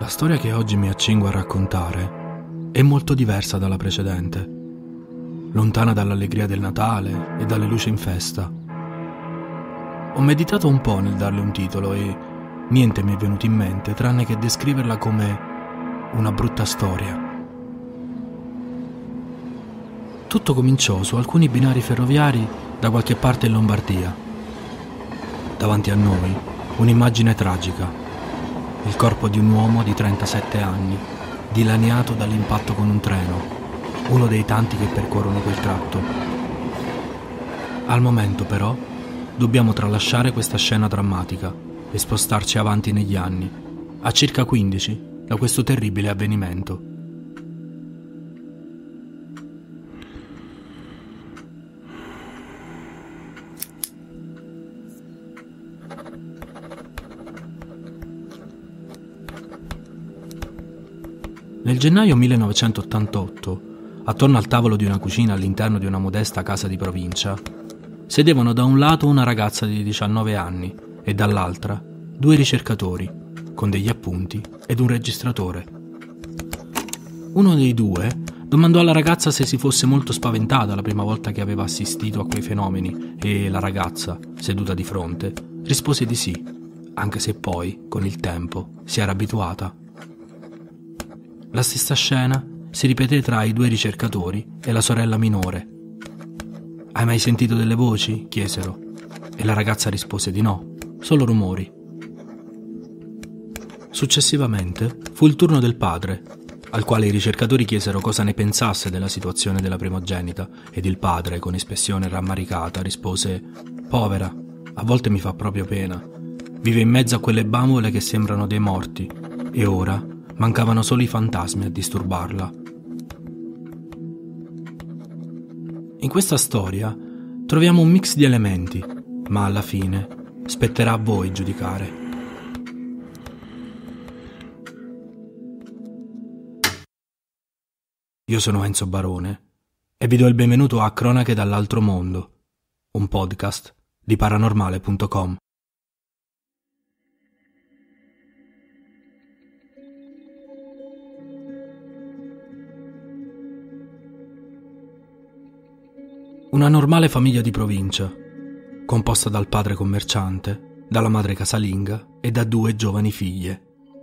La storia che oggi mi accingo a raccontare è molto diversa dalla precedente, lontana dall'allegria del Natale e dalle luci in festa. Ho meditato un po' nel darle un titolo e niente mi è venuto in mente tranne che descriverla come una brutta storia. Tutto cominciò su alcuni binari ferroviari da qualche parte in Lombardia. Davanti a noi un'immagine tragica. Il corpo di un uomo di 37 anni, dilaniato dall'impatto con un treno, uno dei tanti che percorrono quel tratto. Al momento, però, dobbiamo tralasciare questa scena drammatica e spostarci avanti negli anni, a circa 15 da questo terribile avvenimento. Nel gennaio 1988, attorno al tavolo di una cucina all'interno di una modesta casa di provincia, sedevano da un lato una ragazza di 19 anni e dall'altra 2 ricercatori, con degli appunti ed un registratore. Uno dei 2 domandò alla ragazza se si fosse molto spaventata la prima volta che aveva assistito a quei fenomeni e la ragazza, seduta di fronte, rispose di sì, anche se poi, con il tempo, si era abituata. La stessa scena si ripeté tra i 2 ricercatori e la sorella minore. «Hai mai sentito delle voci?» chiesero, e la ragazza rispose di no, solo rumori. Successivamente fu il turno del padre, al quale i ricercatori chiesero cosa ne pensasse della situazione della primogenita, ed il padre, con espressione rammaricata, rispose: «Povera, a volte mi fa proprio pena. Vive in mezzo a quelle bambole che sembrano dei morti, e ora mancavano solo i fantasmi a disturbarla». In questa storia troviamo un mix di elementi, ma alla fine spetterà a voi giudicare. Io sono Enzo Barone e vi do il benvenuto a Cronache dall'altro mondo, un podcast di paranormale.com. Una normale famiglia di provincia, composta dal padre commerciante, dalla madre casalinga e da 2 giovani figlie.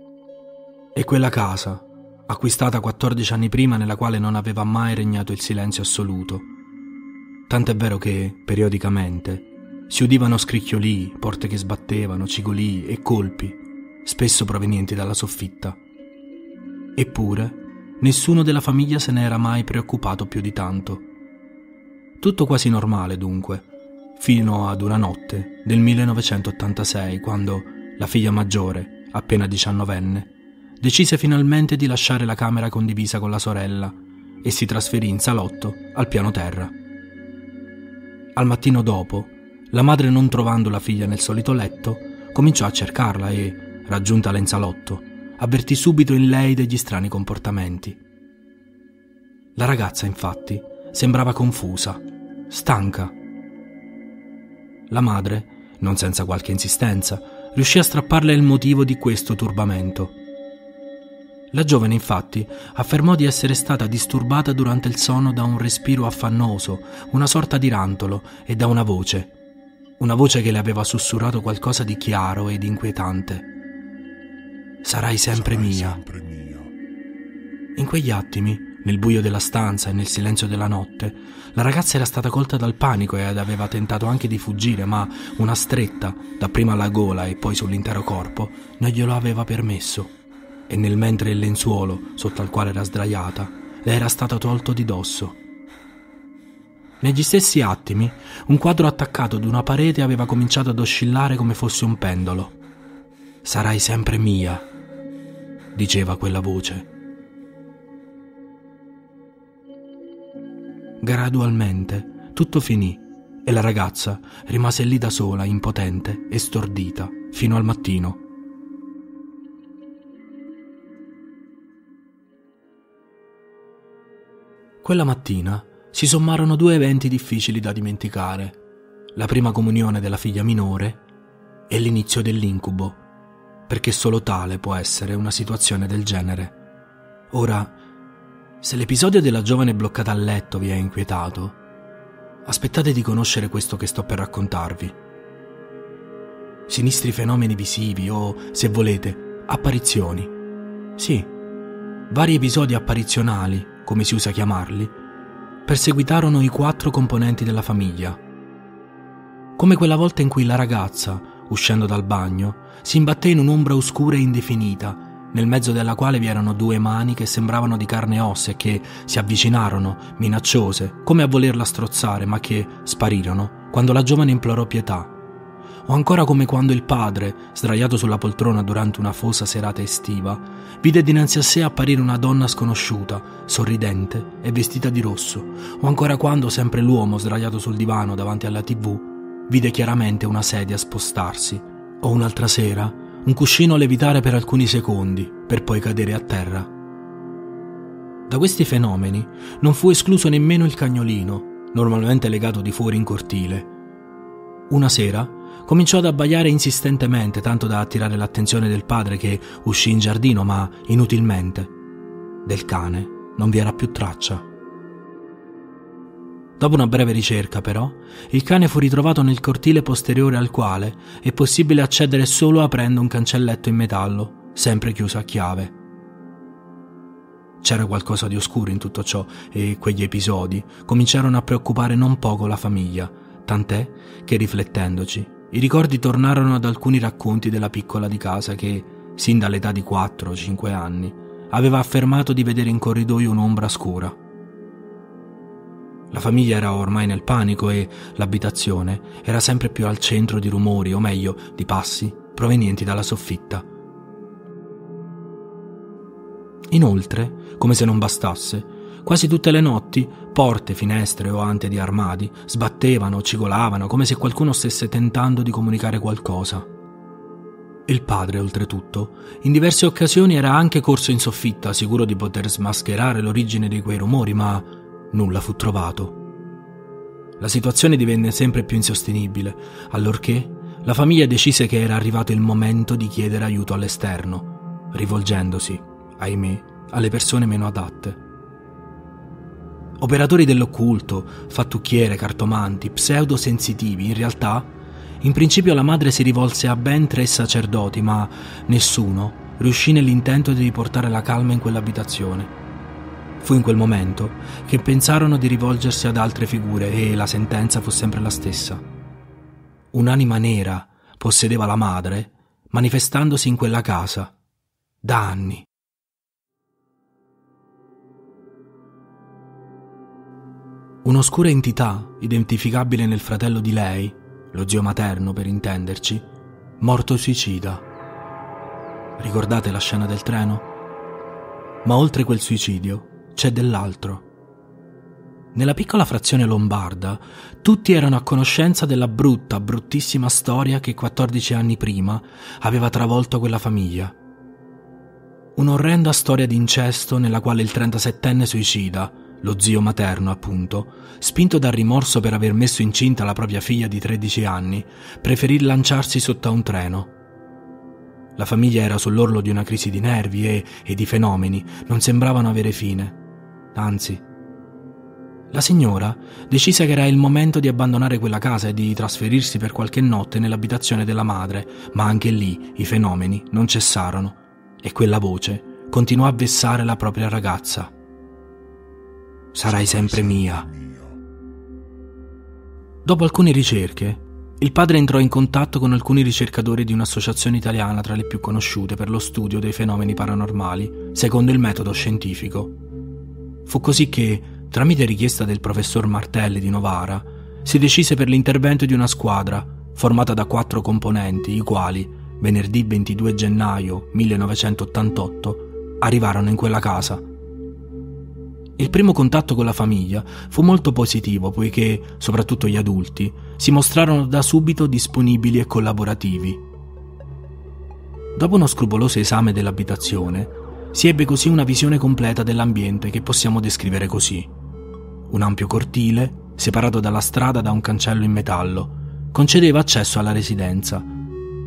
E quella casa, acquistata 14 anni prima, nella quale non aveva mai regnato il silenzio assoluto. Tant'è vero che, periodicamente, si udivano scricchiolii, porte che sbattevano, cigolii e colpi, spesso provenienti dalla soffitta. Eppure, nessuno della famiglia se ne era mai preoccupato più di tanto. Tutto quasi normale, dunque, fino ad una notte del 1986, quando la figlia maggiore, appena 19enne, decise finalmente di lasciare la camera condivisa con la sorella e si trasferì in salotto al piano terra. Al mattino dopo, la madre, non trovando la figlia nel solito letto, cominciò a cercarla e, raggiuntala in salotto, avvertì subito in lei degli strani comportamenti. La ragazza, infatti, sembrava confusa, stanca. La madre, non senza qualche insistenza, riuscì a strapparle il motivo di questo turbamento. La giovane, infatti, affermò di essere stata disturbata durante il sonno da un respiro affannoso, una sorta di rantolo, e da una voce che le aveva sussurrato qualcosa di chiaro ed inquietante. «Sarai sempre mia». In quegli attimi, nel buio della stanza e nel silenzio della notte, la ragazza era stata colta dal panico ed aveva tentato anche di fuggire, ma una stretta, dapprima alla gola e poi sull'intero corpo, non glielo aveva permesso, e nel mentre il lenzuolo, sotto al quale era sdraiata, le era stato tolto di dosso. Negli stessi attimi, un quadro attaccato ad una parete aveva cominciato ad oscillare come fosse un pendolo. «Sarai sempre mia», diceva quella voce. Gradualmente tutto finì e la ragazza rimase lì da sola, impotente e stordita, fino al mattino. Quella mattina si sommarono 2 eventi difficili da dimenticare: la prima comunione della figlia minore e l'inizio dell'incubo. perché solo tale può essere una situazione del genere. Ora, se l'episodio della giovane bloccata a letto vi ha inquietato, aspettate di conoscere questo che sto per raccontarvi. Sinistri fenomeni visivi o, se volete, apparizioni. Sì, vari episodi apparizionali, come si usa chiamarli, perseguitarono i 4 componenti della famiglia. Come quella volta in cui la ragazza, uscendo dal bagno, si imbatté in un'ombra oscura e indefinita, nel mezzo della quale vi erano 2 mani che sembravano di carne e ossa e che si avvicinarono, minacciose, come a volerla strozzare, ma che sparirono quando la giovane implorò pietà. O ancora come quando il padre, sdraiato sulla poltrona durante una fosa serata estiva, vide dinanzi a sé apparire una donna sconosciuta, sorridente e vestita di rosso. O ancora quando sempre l'uomo, sdraiato sul divano davanti alla TV, vide chiaramente una sedia spostarsi. O un'altra sera, un cuscino levitare per alcuni secondi, per poi cadere a terra. Da questi fenomeni non fu escluso nemmeno il cagnolino, normalmente legato di fuori in cortile. Una sera cominciò ad abbaiare insistentemente, tanto da attirare l'attenzione del padre, che uscì in giardino, ma inutilmente. Del cane non vi era più traccia. Dopo una breve ricerca, però, il cane fu ritrovato nel cortile posteriore al quale è possibile accedere solo aprendo un cancelletto in metallo, sempre chiuso a chiave. C'era qualcosa di oscuro in tutto ciò e quegli episodi cominciarono a preoccupare non poco la famiglia, tant'è che, riflettendoci, i ricordi tornarono ad alcuni racconti della piccola di casa che, sin dall'età di 4-5 anni, aveva affermato di vedere in corridoio un'ombra scura. La famiglia era ormai nel panico e l'abitazione era sempre più al centro di rumori, o meglio, di passi provenienti dalla soffitta. Inoltre, come se non bastasse, quasi tutte le notti porte, finestre o ante di armadi sbattevano o cigolavano come se qualcuno stesse tentando di comunicare qualcosa. Il padre, oltretutto, in diverse occasioni era anche corso in soffitta, sicuro di poter smascherare l'origine di quei rumori, ma nulla fu trovato. La situazione divenne sempre più insostenibile, allorché la famiglia decise che era arrivato il momento di chiedere aiuto all'esterno, rivolgendosi, ahimè, alle persone meno adatte. Operatori dell'occulto, fattucchiere, cartomanti, pseudosensitivi, in realtà, in principio la madre si rivolse a ben 3 sacerdoti, ma nessuno riuscì nell'intento di riportare la calma in quell'abitazione. Fu in quel momento che pensarono di rivolgersi ad altre figure e la sentenza fu sempre la stessa. Un'anima nera possedeva la madre, manifestandosi in quella casa, da anni. Un'oscura entità, identificabile nel fratello di lei, lo zio materno per intenderci, morto suicida. Ricordate la scena del treno? Ma oltre quel suicidio c'è dell'altro. Nella piccola frazione lombarda tutti erano a conoscenza della bruttissima storia che 14 anni prima aveva travolto quella famiglia. Un'orrenda storia di incesto nella quale il 37enne suicida, lo zio materno appunto, spinto dal rimorso per aver messo incinta la propria figlia di 13 anni, preferì lanciarsi sotto a un treno. La famiglia era sull'orlo di una crisi di nervi e i fenomeni non sembravano avere fine. Anzi, la signora decise che era il momento di abbandonare quella casa e di trasferirsi per qualche notte nell'abitazione della madre, ma anche lì i fenomeni non cessarono e quella voce continuò a vessare la propria ragazza. Sarai sempre mia. Dopo alcune ricerche, il padre entrò in contatto con alcuni ricercatori di un'associazione italiana tra le più conosciute per lo studio dei fenomeni paranormali, secondo il metodo scientifico. Fu così che, tramite richiesta del professor Martelli di Novara, si decise per l'intervento di una squadra formata da 4 componenti, i quali, venerdì 22 gennaio 1988, arrivarono in quella casa. Il primo contatto con la famiglia fu molto positivo, poiché, soprattutto gli adulti, si mostrarono da subito disponibili e collaborativi. Dopo uno scrupoloso esame dell'abitazione, si ebbe così una visione completa dell'ambiente che possiamo descrivere così. Un ampio cortile, separato dalla strada da un cancello in metallo, concedeva accesso alla residenza.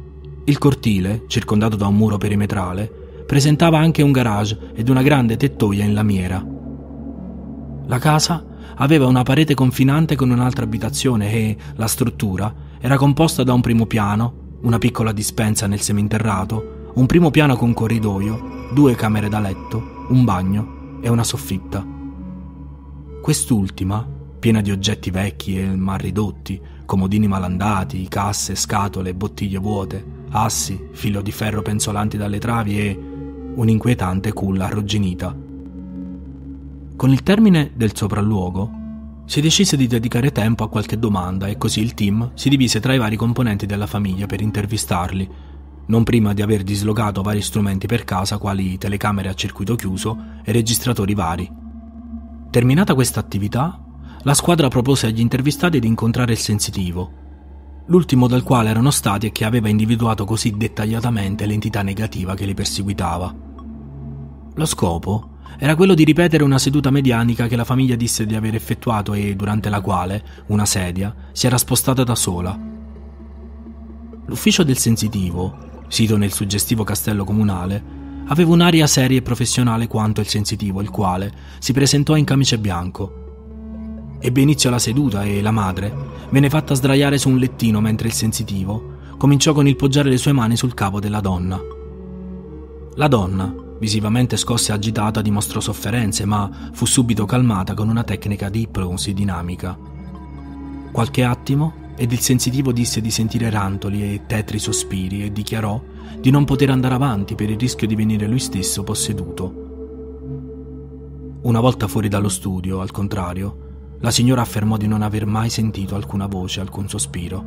Il cortile, circondato da un muro perimetrale, presentava anche un garage ed una grande tettoia in lamiera. La casa aveva una parete confinante con un'altra abitazione e la struttura era composta da un primo piano, una piccola dispensa nel seminterrato, un primo piano con corridoio, 2 camere da letto, un bagno e una soffitta. Quest'ultima, piena di oggetti vecchi e mal ridotti, comodini malandati, casse, scatole, bottiglie vuote, assi, filo di ferro penzolanti dalle travi e un'inquietante culla arrugginita. Con il termine del sopralluogo si decise di dedicare tempo a qualche domanda e così il team si divise tra i vari componenti della famiglia per intervistarli, non prima di aver dislocato vari strumenti per casa quali telecamere a circuito chiuso e registratori vari. Terminata questa attività, la squadra propose agli intervistati di incontrare il sensitivo, l'ultimo dal quale erano stati e che aveva individuato così dettagliatamente l'entità negativa che li perseguitava. Lo scopo era quello di ripetere una seduta medianica che la famiglia disse di aver effettuato e durante la quale una sedia si era spostata da sola. L'ufficio del sensitivo, sito nel suggestivo castello comunale, aveva un'aria seria e professionale quanto il sensitivo, il quale si presentò in camice bianco. Ebbe inizio la seduta e la madre venne fatta sdraiare su un lettino mentre il sensitivo cominciò con il poggiare le sue mani sul capo della donna. La donna, visivamente scossa e agitata, dimostrò sofferenze, ma fu subito calmata con una tecnica di ipnosi dinamica. Qualche attimo ed il sensitivo disse di sentire rantoli e tetri sospiri e dichiarò di non poter andare avanti per il rischio di venire lui stesso posseduto. Una volta fuori dallo studio, al contrario, la signora affermò di non aver mai sentito alcuna voce, alcun sospiro.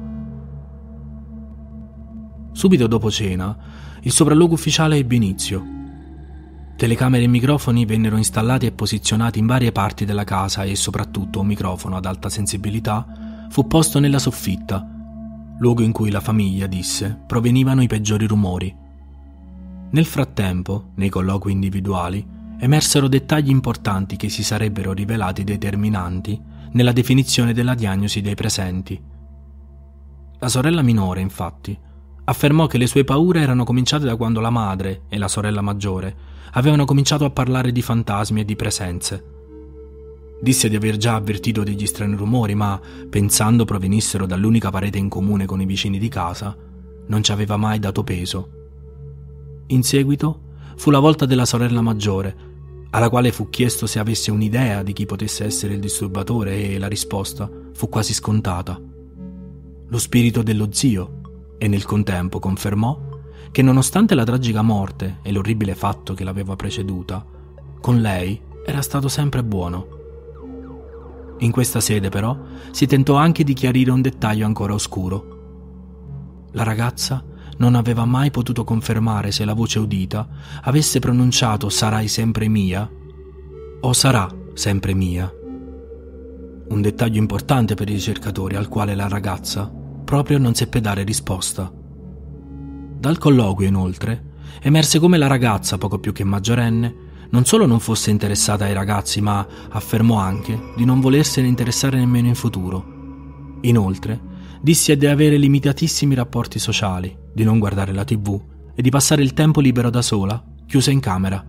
Subito dopo cena, il sopralluogo ufficiale ebbe inizio. Telecamere e microfoni vennero installati e posizionati in varie parti della casa e soprattutto un microfono ad alta sensibilità fu posto nella soffitta, luogo in cui la famiglia disse provenivano i peggiori rumori. Nel frattempo, nei colloqui individuali, emersero dettagli importanti che si sarebbero rivelati determinanti nella definizione della diagnosi dei presenti. La sorella minore, infatti, affermò che le sue paure erano cominciate da quando la madre e la sorella maggiore avevano cominciato a parlare di fantasmi e di presenze. Disse di aver già avvertito degli strani rumori, ma, pensando provenissero dall'unica parete in comune con i vicini di casa, non ci aveva mai dato peso. In seguito fu la volta della sorella maggiore, alla quale fu chiesto se avesse un'idea di chi potesse essere il disturbatore e la risposta fu quasi scontata: lo spirito dello zio, e nel contempo confermò che nonostante la tragica morte e l'orribile fatto che l'aveva preceduta, con lei era stato sempre buono. In questa sede però si tentò anche di chiarire un dettaglio ancora oscuro. La ragazza non aveva mai potuto confermare se la voce udita avesse pronunciato «sarai sempre mia» o «sarà sempre mia». Un dettaglio importante per i ricercatori al quale la ragazza proprio non seppe dare risposta. Dal colloquio, inoltre, emerse come la ragazza, poco più che maggiorenne, non solo non fosse interessata ai ragazzi, ma affermò anche di non volersene interessare nemmeno in futuro. Inoltre, disse di avere limitatissimi rapporti sociali, di non guardare la TV e di passare il tempo libero da sola, chiusa in camera.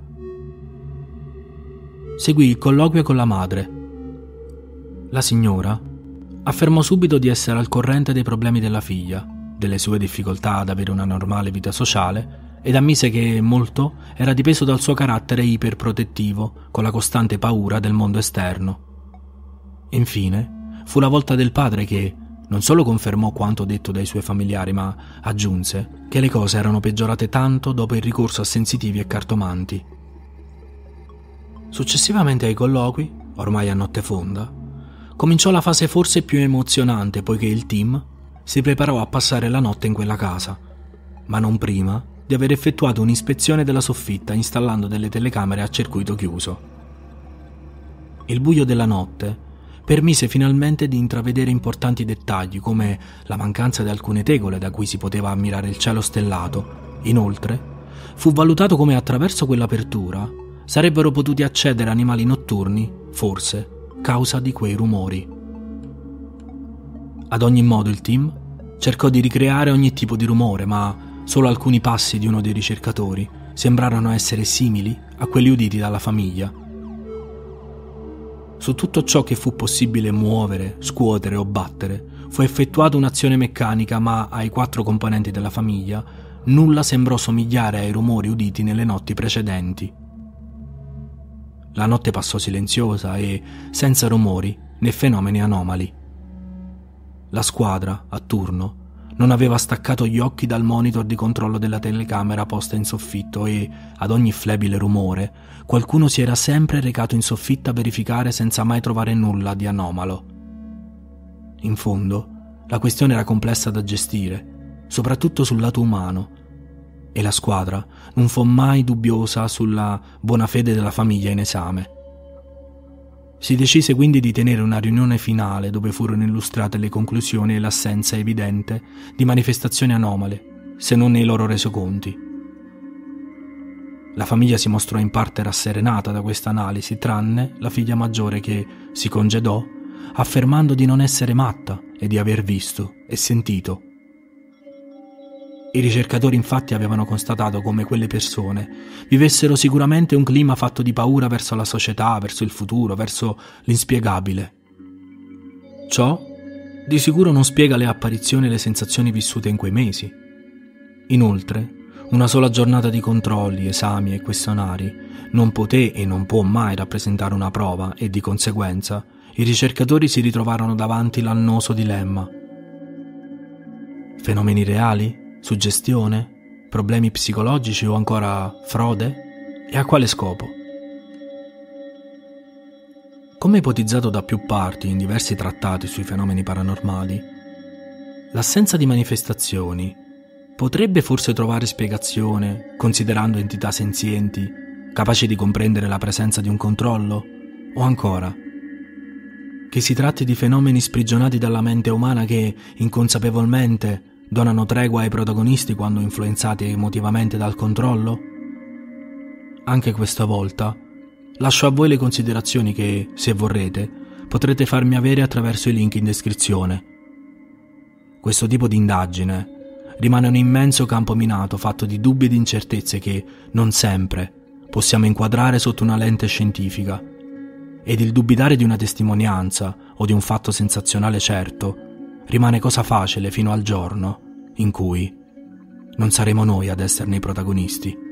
Seguì il colloquio con la madre. La signora affermò subito di essere al corrente dei problemi della figlia, delle sue difficoltà ad avere una normale vita sociale, ed ammise che molto era dipeso dal suo carattere iperprotettivo, con la costante paura del mondo esterno. Infine, fu la volta del padre che non solo confermò quanto detto dai suoi familiari, ma aggiunse che le cose erano peggiorate tanto dopo il ricorso a sensitivi e cartomanti. Successivamente ai colloqui, ormai a notte fonda, cominciò la fase forse più emozionante, poiché il team si preparò a passare la notte in quella casa, ma non prima di aver effettuato un'ispezione della soffitta installando delle telecamere a circuito chiuso. Il buio della notte permise finalmente di intravedere importanti dettagli come la mancanza di alcune tegole da cui si poteva ammirare il cielo stellato. Inoltre, fu valutato come attraverso quell'apertura sarebbero potuti accedere animali notturni, forse causa di quei rumori. Ad ogni modo il team cercò di ricreare ogni tipo di rumore, ma solo alcuni passi di uno dei ricercatori sembrarono essere simili a quelli uditi dalla famiglia. Su tutto ciò che fu possibile muovere, scuotere o battere, fu effettuata un'azione meccanica, ma ai 4 componenti della famiglia nulla sembrò somigliare ai rumori uditi nelle notti precedenti. La notte passò silenziosa e senza rumori né fenomeni anomali. La squadra, a turno, non aveva staccato gli occhi dal monitor di controllo della telecamera posta in soffitto e, ad ogni flebile rumore, qualcuno si era sempre recato in soffitta a verificare senza mai trovare nulla di anomalo. In fondo, la questione era complessa da gestire, soprattutto sul lato umano, e la squadra non fu mai dubbiosa sulla buona fede della famiglia in esame. Si decise quindi di tenere una riunione finale dove furono illustrate le conclusioni e l'assenza evidente di manifestazioni anomale, se non nei loro resoconti. La famiglia si mostrò in parte rasserenata da questa analisi, tranne la figlia maggiore che si congedò, affermando di non essere matta e di aver visto e sentito. I ricercatori infatti avevano constatato come quelle persone vivessero sicuramente un clima fatto di paura verso la società, verso il futuro, verso l'inspiegabile. Ciò di sicuro non spiega le apparizioni e le sensazioni vissute in quei mesi. Inoltre, una sola giornata di controlli, esami e questionari non poté e non può mai rappresentare una prova e di conseguenza i ricercatori si ritrovarono davanti l'annoso dilemma. Fenomeni reali? Suggestione? Problemi psicologici o ancora frode? E a quale scopo? Come ipotizzato da più parti in diversi trattati sui fenomeni paranormali, l'assenza di manifestazioni potrebbe forse trovare spiegazione considerando entità senzienti capaci di comprendere la presenza di un controllo? O ancora, che si tratti di fenomeni sprigionati dalla mente umana che inconsapevolmente donano tregua ai protagonisti quando influenzati emotivamente dal controllo? Anche questa volta lascio a voi le considerazioni che, se vorrete, potrete farmi avere attraverso i link in descrizione. Questo tipo di indagine rimane un immenso campo minato fatto di dubbi e di incertezze che non sempre possiamo inquadrare sotto una lente scientifica, ed il dubitare di una testimonianza o di un fatto sensazionale certo rimane cosa facile fino al giorno in cui non saremo noi ad esserne i protagonisti.